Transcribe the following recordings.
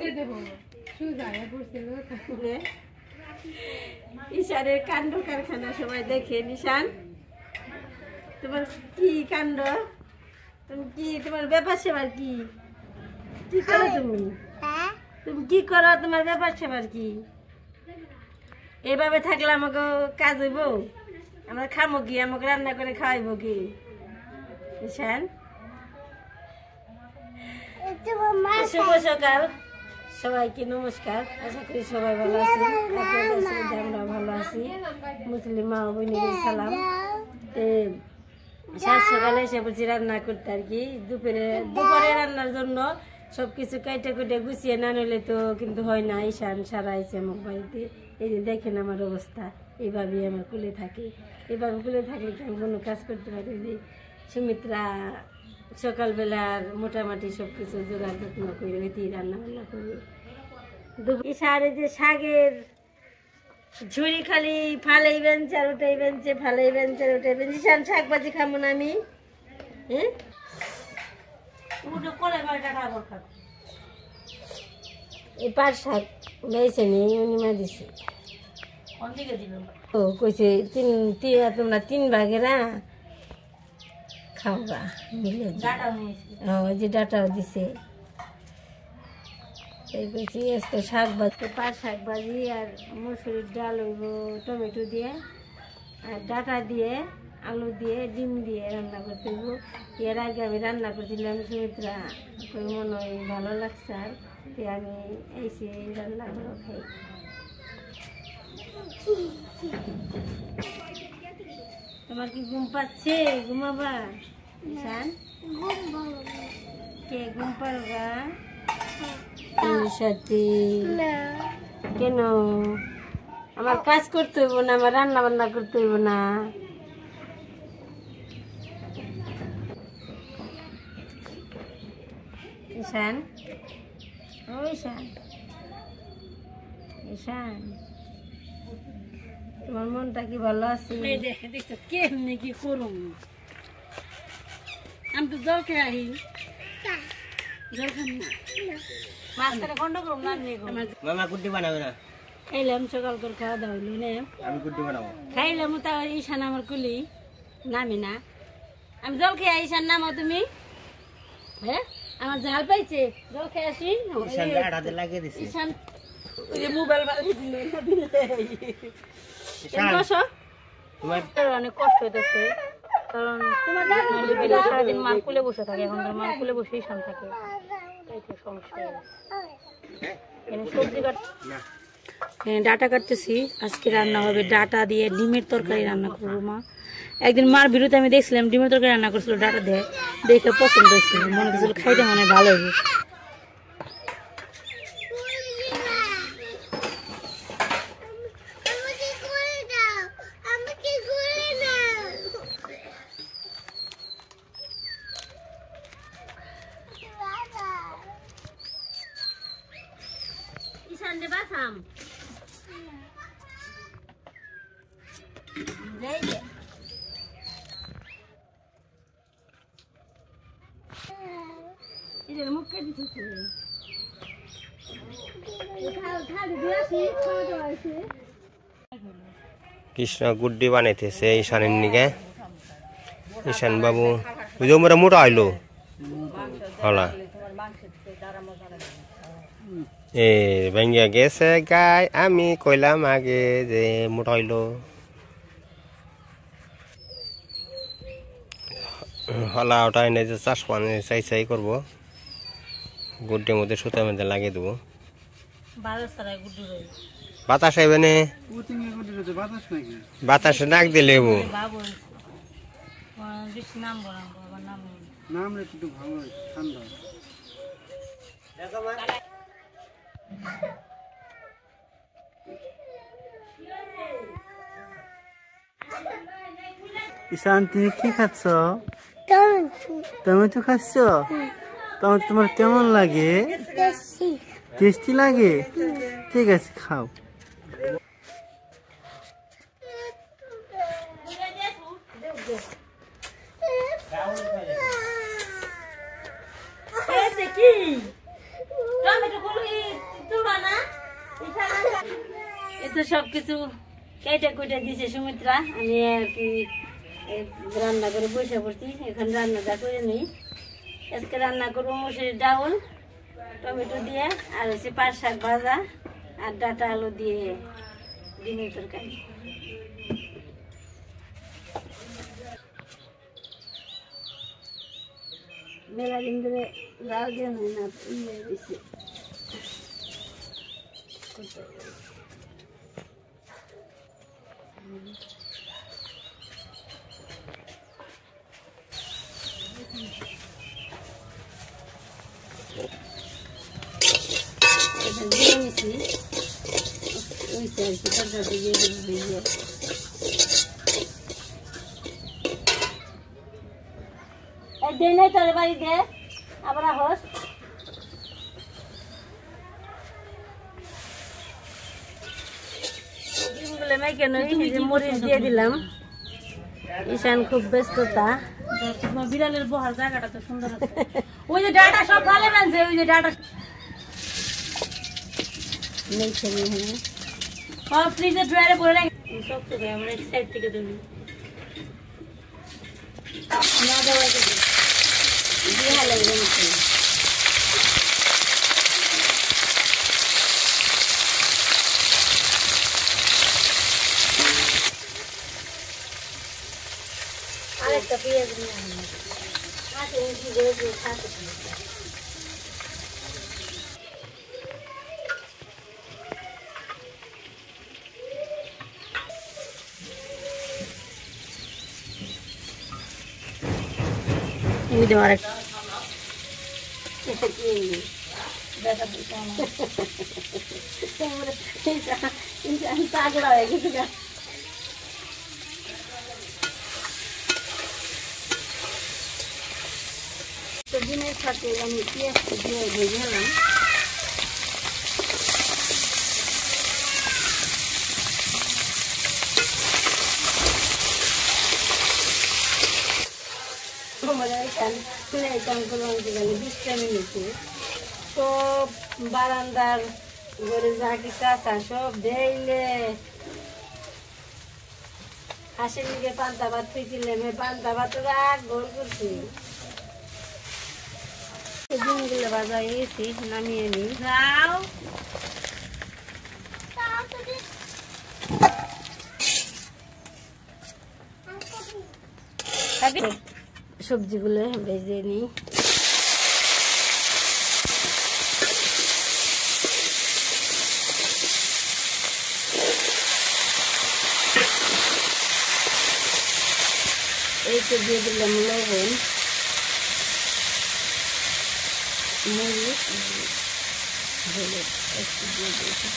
ঈশানের কাণ্ড কারখানা সবাই দেখে। নিশান, তোমার কি কাণ্ড? তুমি কি, তোমার ব্যাপার সেবার কি কি করো তুমি? তুমি কি করো? তোমার ব্যাপার সেবার কি? এভাবে থাকলে আমাকে কাজ হইব? আমরা খামো কি? আমাকে রান্না করে খাওয়াইব কি? ঈশান, শুভ সকাল সবাইকে, নমস্কার। আশা করি সবাই ভালো আছি, আমরা ভালো আছি। মুসলিম মা বোনদের সালাম। সাত সকালে এসে বলছি রান্না করতে আর কি। দুপুরে রান্নার জন্য সবকিছু কাইটে কুটে গুছিয়ে না নিলে তো কিন্তু হয় না। ঈশান সারা আইছে আমার বাড়িতে। এই যে দেখেন আমার অবস্থা, এইভাবেই আমার কুলে থাকি। এইভাবে কুলে থাকলে কি আমি কোনো কাজ করতে পারি? সুমিত্রা সকালবেলার মোটামুটি সব কিছু জোগাড় যত্ন করে ওইতেই রান্না বান্না করি। ঈশান এই যে শাকের ঝুড়ি খালি ফালাই বেঞ্চ আর ওটাই বেঞ্চে, ফালাই বেঞ্চ আর ওটাই বেঞ্চ। ঈশান শাক ভাজি খাবো না আমি? হ্যাঁ, এই পাট শাক বেছে নি উনিমা দিছে। ও কইছে তোমরা 3 ভাগেরা খাওয়া মিলে। যে ডাটাও দিছে। এই কইছি আজকে শাক ভাজি, পাট শাক ভাজি আর মসুরির ডাল হইব টমেটো দিয়ে আর ডাটা দিয়ে, আলু দিয়ে, ডিম দিয়ে রান্না করতে হইব। এর আগে আমি রান্না করছিলাম, সুমিত্রা মনে হয় ভালো লাগছে আর আমি এসে এই রান্নাগুলো খাই। তোমার কি ঘুম পাচ্ছে? ঘুমাবা ঈশান? কে ঘুম পারবা? সাথী কেন? আমার কাজ করতে হইব না? আমার রান্না বান্না করতে হইব না? ঈশান, ও ঈশান, ঈশান, তোমার মনটা কি ভালো আছে? দেখছো কেমনি কি করুম? আমি তো জল খেয়ে আহি। জল খাম না, মাঝখানে খন্ড করুম না। মামা গুড্ডি বানাবে না? খাইলাম, সকাল করে খাওয়া দাওয়া হইল না। আমি গুড্ডি বানাবো। খাইলাম, তা ঈশান আমার কুলি নামি না। আমি জল খেয়ে আহি। ঈশান নামো তুমি। হ্যাঁ, আমার ঝাল পাইছে, জল খেয়ে আসি। ঈশান মোবাইল অনেক কষ্ট হইতেছে, কারণ সারাদিন মার কুলে বসে থাকে। এখন মার কুলে বসে ঈশান থাকে, সমস্যা। সবজি ডাটা কাটতেছি। আজকে রান্না হবে ডাটা দিয়ে ডিমের তরকারি রান্না করবো মা। একদিন মার ভিডিওতে আমি দেখছিলাম ডিমের তরকারি রান্না করছিল ডাটা দিয়ে, দেখে পছন্দ হয়েছিল, মনে হচ্ছিল খাইতে মনে ভালো হবে। কৃষ্ণ গুড্ডি বানাইতেছে ঈশানের নিকে। ঈশান বাবু বুঝো মোরা মোটা হইলো হলা এ ভেঙ্গিয়া গেছে গাই। আমি কইলাম আগে যে মোটা হইলো। হলা ওটা এনে যে চাষ পানি চাই চাই করবো, গুড্ডির মধ্যে সুতার মধ্যে লাগিয়ে দেবো। বাতাস আইবে না, বাতাসে নাক দিলে ঈশান তুমি কি খাচ্ছ? টমেটো খাচ্ছ? তোমার কেমন লাগে? টেস্টি লাগে? ঠিক আছে, খাও। কি টমেটো তো সবকিছু কেটে কুটে দিছে সুমিত্রা, আমি আর কি রান্না করে বসে পড়ছি। এখন রান্নাটা করে নিই। আজকে রান্না করবো মুসুরির ডাউল টমেটো দিয়ে, আর হচ্ছে পাট শাক ভাজা, আর ডাটা আলু দিয়ে ডিমের তরকারি। মেলা দিন ধরে রাও দিয়ে না দিচ্ছে। দিয়ে নিছি ওইটা আর কি তরকারি দিয়ে দিয়ে দে নাই তোর বাড়ি দে আবার হোস। ডিমগুলো মেখে নই মরিচ দিয়ে দিলাম। ঈশান খুব ব্যস্ততা। বিড়ালের বহার জায়গাটা তো সুন্দর আছে। ওই যে ডাটা সব ভালো মানছে, ওই যে ডাটা মেখে নিয়ে সব ফ্রিজে ড্রয়ারে পড়ে রাখি। সব তো আমরা এক সাইড থেকে দিই না দেওয়া দিয়ে লাগবে আরেকটা পেঁয়াজ নিয়ে তাগড়া হয়ে গেছে। ডিমের সাথে আমি পেঁয়াজটা দিয়ে ভেজে নিলাম। সব বারান্দার ঘরে যা কিছু আছে সব দেইলে হাসির দিকে পান্তা ভাত খুঁজছিলাম, পান্তা ভাত রাগ গোল করছি। ডিমগুলো ভাজা হয়ে গেছি, নামিয়ে নিই। সবজিগুলো ভেজে নিই। এই তো দিয়ে দিলাম লবণ, মরিচ, হলুদ একটু দিয়ে দিয়েছি।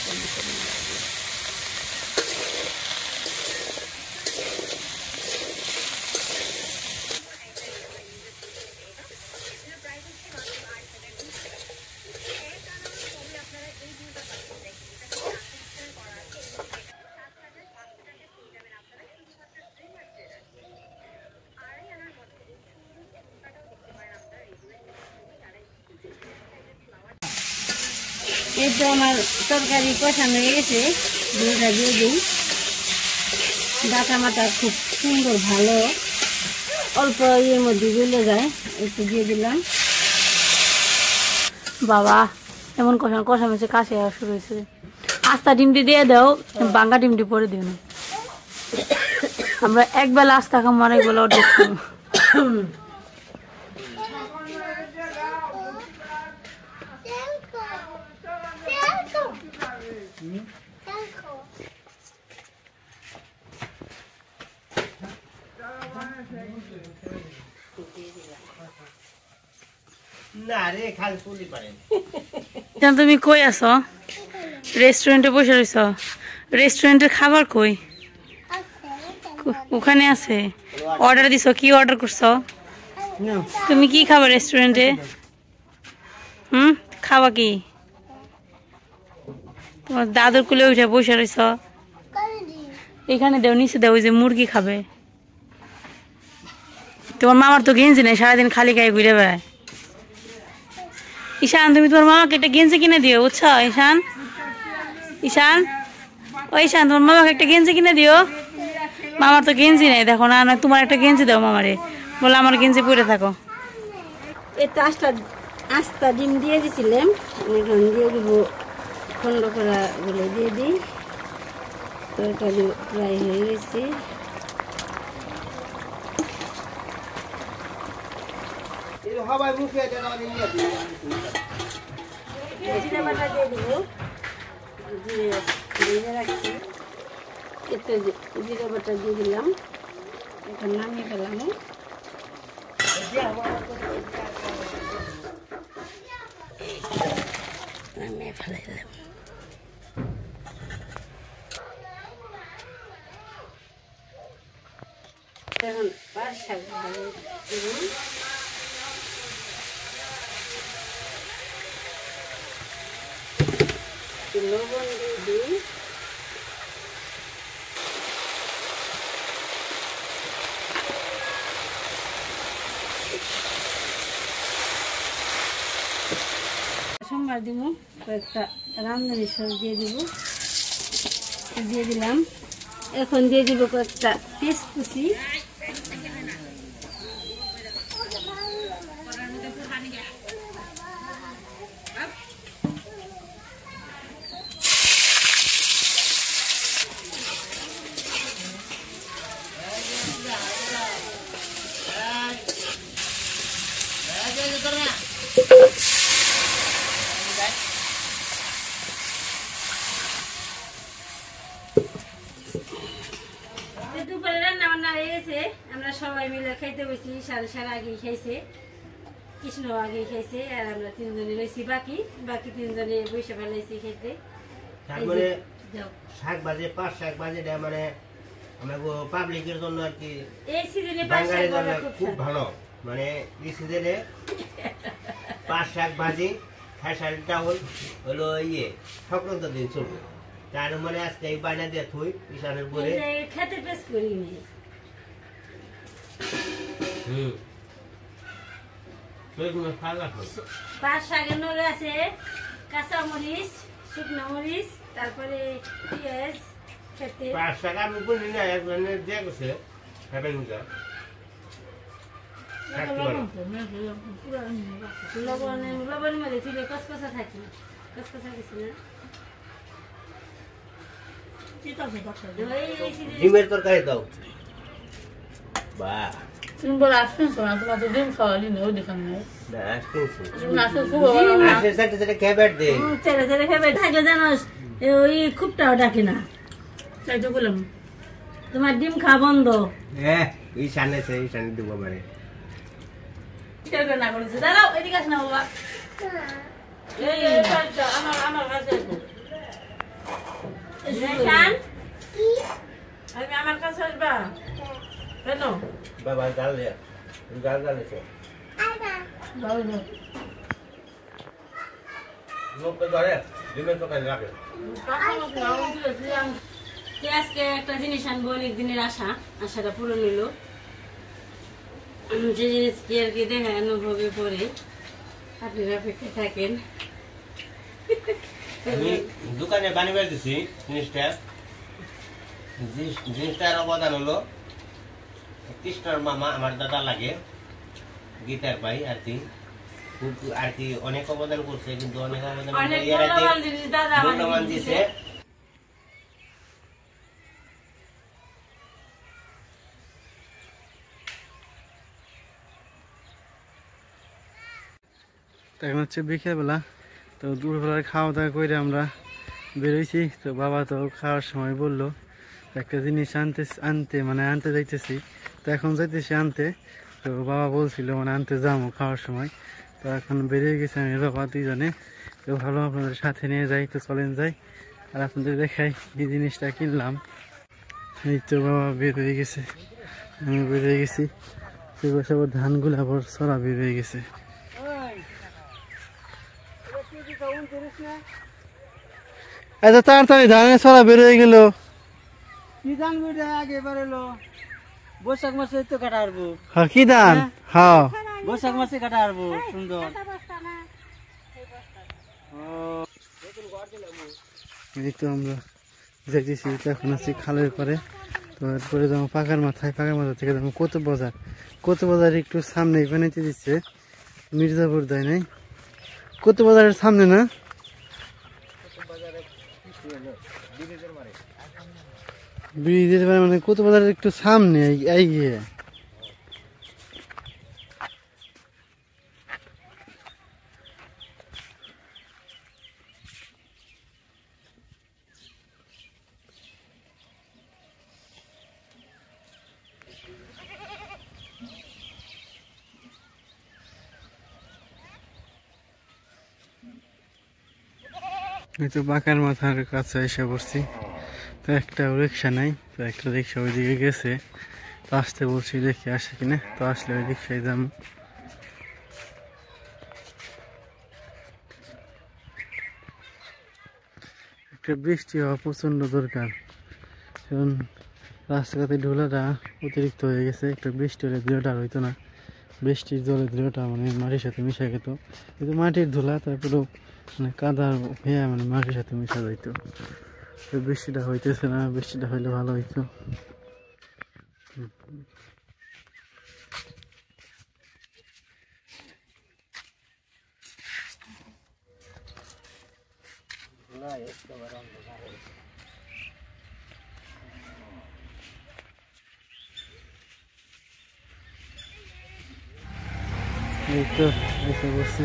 এই তো আমার তরকারি কষানো হয়ে গেছে, ঝোলটা দিয়ে দিই। ডাটা মাটা খুব সুন্দর ভালো, অল্প এর মধ্যে গলে যায়, একটু দিয়ে দিলাম। বাবা এমন কষানো কষামেছে কাছে আসা শুরু হয়েছে। আস্তা ডিমটি দিয়ে দাও, বাঙ্গা ডিমটি পরে দিও না। আমরা একবেলা আস্তা খাম, আর একবেলা অর্ধেক খাম। তুমি কই আছো? রেস্টুরেন্টে বসে রয়েছ? রেস্টুরেন্টের খাবার কই? ওখানে আছে। অর্ডার দিছো? কি অর্ডার করছো তুমি? কি খাবার রেস্টুরেন্টে? খাওয়া কি? তোমার দাদুর কুলে উঠে বসে রয়েছ। এখানে দেও, নিচে দেও, ওই যে মুরগি খাবে। তোমার মামার তো গেঞ্জি নেই, সারাদিন খালি গায়ে ঘুরে বেড়ায়। ঈশান তুমি তোমার মামাকে একটা গেঞ্জি কিনে দিও, বুঝছো? ঈশান, ঈশান ওই শান্ত তোমার মামাকে একটা গেঞ্জি কিনে দিও। মামার তো গেঞ্জি নেই দেখো না, তোমার একটা গেঞ্জি দাও মামারে, বলে আমার গেঞ্জি পরে থাকো। এই তো আস্তা ডিম দিয়ে দিছিলাম, এখন দিয়ে দিব খন্ড করা গুলো দিয়ে দিই। তরকারি প্রায় হয়ে গেছে। জিরা বাটা দিয়ে দিব, জিরে রাখছি, এতে জিরা বাটা দিয়ে দিলাম, এখন নামিয়ে ফেলাম। নামিয়ে ফেলাইলাম। এখন পাঁচ শাক লবণ দিয়ে দিই, সোমবার দিব, কয়েকটা রাঁধুনি সস দিয়ে দিব, দিয়ে দিলাম। এখন দিয়ে দিব কয়েকটা পেঁয়াজ কুচি, দুপুরে রান্না বান্না হয়ে গেছে, আমরা সবাই মিলে খাইতে বসি। সারা আগে খাইছে, কৃষ্ণ আগে খাইছে, আর আমরা তিনজনে রয়েছি বাকি 3 জনে বসে ফেলাইছি খেতে। শাক ভাজি, 5 শাক ভাজিটা মানে আমাদের পাবলিকের জন্য আর কি এই সিজনে খুব ভালো, মানে এই সিজনে 5 শাক ভাজি খেসারিটা হলো সংক্রান্ত দিন চলবে, তার মানে আজকে এই বাইনা দিয়ে থুই ঈশানের পরে খেতে পেশ করিনি। পাঁচ শাকের নগে আছে কাঁচা মরিচ, শুকনো মরিচ, তারপরে পেঁয়াজ। খেতে 5 শাক আমি বলি না, একজনের দিয়ে গেছে লবণের মধ্যে তুলে কসকসা থাকি, কসকসা কিছু না। ডিমের তরকারি দাও। বাহ, তুমি বলে আসছেন না, তোমার তো ডিম খাওয়ালি না, ওই দেখান নাই না আসতেছি আসলে খুব ভালো না। আসে সাথে খেবেট দে, ছেড়ে খেবে থাকলে জানোস ওই খুবটাও ডাকে না। তাই তো বললাম তোমার ডিম খাওয়া বন্ধ। ঈশানে দিব মানে না করেছে। দাঁড়াও, এদিকে আস না বাবা, আমার কাছে আমার কাছে আসবা কেন? বাবা গাল গালেছে লোককে ধরে ডিমের তরকারি রাখে। আজকে একটা জিনিস আনবো, অনেক দিনের আশাটা পূরণ হইলো। যে জিনিস কি আর কি দেখা অনুভবে পরে আপনারা অপেক্ষা থাকেন। আমি দোকানে বানিয়ে দিছি জিনিসটার অবদান হলো কৃষ্ণর মামা আমার দাদা লাগে, গীতার ভাই আর কি অনেক অবদান করছে, কিন্তু অনেক অবদান মূল্যবান দিছে। এখন হচ্ছে বিকেলবেলা, তো দুপুরবেলার খাওয়া দাওয়া করে আমরা বেরোইছি। তো বাবা তো খাওয়ার সময় বললো একটা জিনিস আনতে যাইতেছি, তো এখন যাইতেছি আনতে। তো বাবা বলছিল মানে আনতে যাবো খাওয়ার সময়, তো এখন বেরিয়ে গেছি আমি বাবা 2 জনে। তো ভালো আপনাদের সাথে নিয়ে যাই, তো চলেন যাই আর আপনাদের দেখাই এই জিনিসটা কিনলাম। এই তো বাবা বের হয়ে গেছে, আমি বের হয়ে গেছি। সব ধানগুলো আবার সরা বের হয়ে গেছে। এত তাড়াতাড়ি ধানের সরা বের হয়ে গেল, কি ধান গুড়া আগে বেরোলো? বৈশাখ মাসে তো কাটা হারবো। হ্যাঁ কি ধান? হ্যাঁ বৈশাখ মাসে কাটা হারবো, সুন্দর। এই তো আমরা যাইতেছি। তো এখন আছি খালের পরে। তো এরপরে যাবো পাকার মাথা থেকে যাবো কত বাজার একটু সামনে বানাইতে দিচ্ছে, মির্জাপুর দেয় নাই, কত বাজারের সামনে না, ব্রিজের মানে কত বাজারের একটু সামনে এই গিয়ে। এই তো বাঁকার মাথার কাছে এসে পড়ছি। তো একটা রিক্সা নাই, তো একটা রিক্সা ওইদিকে গেছে, তো আসতে বলছি দেখি আসে কিনা, তো আসলে ওই রিক্সায় যাবো। একটা বৃষ্টি হওয়া প্রচন্ড দরকার, কারণ রাস্তাঘাটে ঢোলাটা অতিরিক্ত হয়ে গেছে। একটা বৃষ্টি হলে ধুলোটা হইতো না, বৃষ্টির জলে ধুলোটা মানে মাটির সাথে মিশে যেত, কিন্তু মাটির ধুলা তারপরেও মানে কাদা হয়ে মানে মাটির সাথে মিশা যাইতো। তো বৃষ্টিটা হইতেছে না, বৃষ্টিটা হইলে ভালো হইতো। এই তো এসে বসছি।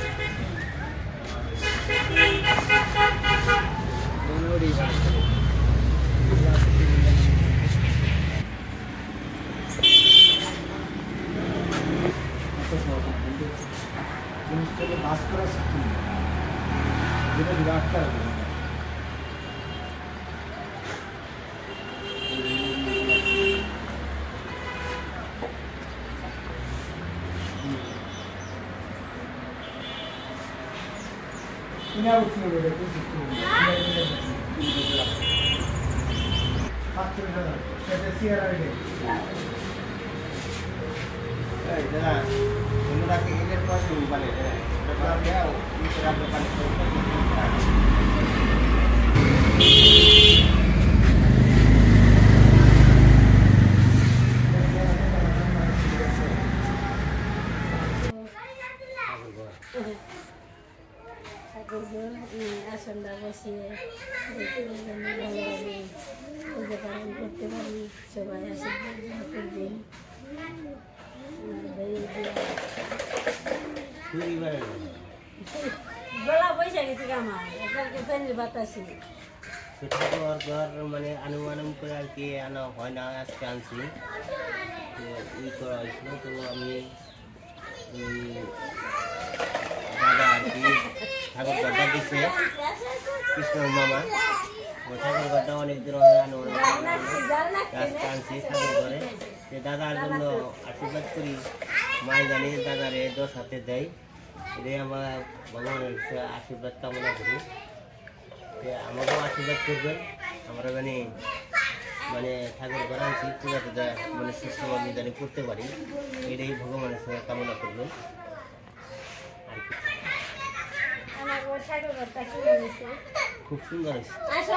আসনটা বসিয়ে ভালোভাবে পুজো পালন করতে পারি, সবাই আশীর্বাদ করবেন। গলা পয়সা গেছে আমার এখানকে ফ্যানের বাতাসে মানে আনুমানুম করে আর কি আনা হয় না, আজকে আনছি ই করা হয়েছিল। তো আমি দাদা আর কি ঠাকুরঘরটা দিচ্ছে কৃষ্ণর মামা, ওই ঠাকুরঘরটা অনেকদিন আজকে আনছি ঠাকুরঘরে। দাদার জন্য আশীর্বাদ করি, মাই জানি দাদারে 10 হাতে দেয়, এটাই আমরা ভগবানের আশীর্বাদ কামনা করি। আমাকেও আশীর্বাদ করবেন, আমরা মানে ঠাকুর ঘর আনছি পূজাতে মানে সুস্থভাবে আমি জানি করতে পারি, এটাই ভগবানের সঙ্গে কামনা করবেন আর কি। খুব সুন্দর হয়েছে।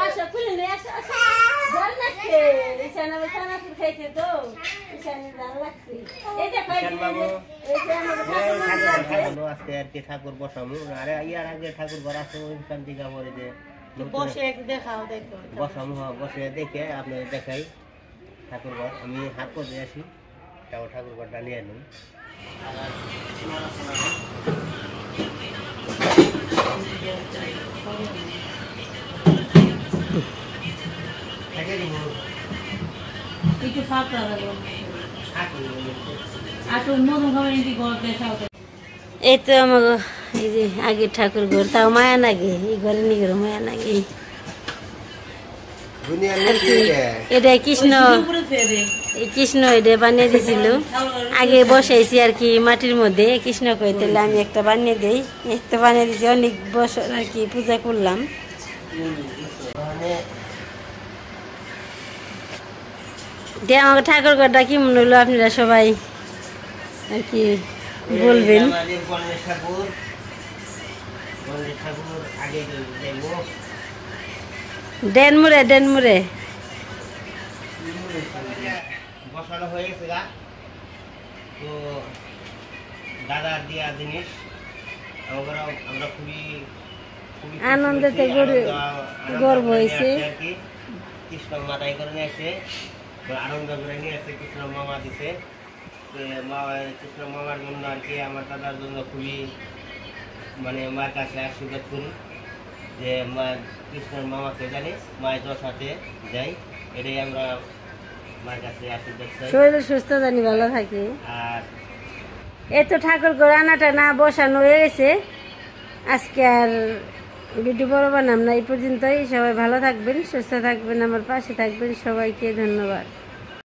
আজকে আর কি ঠাকুর বসামু, আরে ইয়ার আগে ঠাকুর ঘর আছে ওইখান থেকে আমার যে বসামু, বসে দেখে আপনাদের দেখাই ঠাকুর ঘর। আমি হাত করে আসি, তাও ঠাকুর ঘরটা নিয়ে নিন। এই তো আমার এই যে আগে ঠাকুর ঘর, তাও মায়া লাগে, এই ঘরে নিয়ে গেল মায়া লাগে। এটা কৃষ্ণ এটা বানিয়ে দিয়েছিল, আগে বসাইছি আর কি মাটির মধ্যে। কৃষ্ণ কই তাহলে আমি একটা বানিয়ে দিই, একটা বানিয়ে দিয়েছি, অনেক বছর আর কি পূজা করলাম। দিয়ে আমাকে ঠাকুর ঘরটা কি মনে হলো আপনারা সবাই আর কি বলবেন। ডেনমুরে ডেনমুরে বসানো হয়ে গেছে গা। তো দাদার দেওয়া জিনিস আমরা খুবই খুবই আনন্দেতে গর্ব হয়েছে। কৃষ্ণ মাথায় করে নিয়েছে, আনন্দ করে নিয়েছে, কৃষ্ণ মামা দিছে। কৃষ্ণ মামার জন্য আর কি আমার দাদার জন্য খুবই মানে মার কাছে আশীর্বাদ করি যে মা কৃষ্ণর মামাকে জানি মায়ের দশাতে যাই, এটাই আমরা মার কাছে আশীর্বাদ চাই। শরীর সুস্থ জানি ভালো থাকি। আর এই তো ঠাকুর ঘর রান্নাটা না বসানো হয়ে গেছে। আজকে আর ভিডিও বড় বানাম না, এই পর্যন্তই। সবাই ভালো থাকবেন, সুস্থ থাকবেন, আমার পাশে থাকবেন। সবাইকে ধন্যবাদ।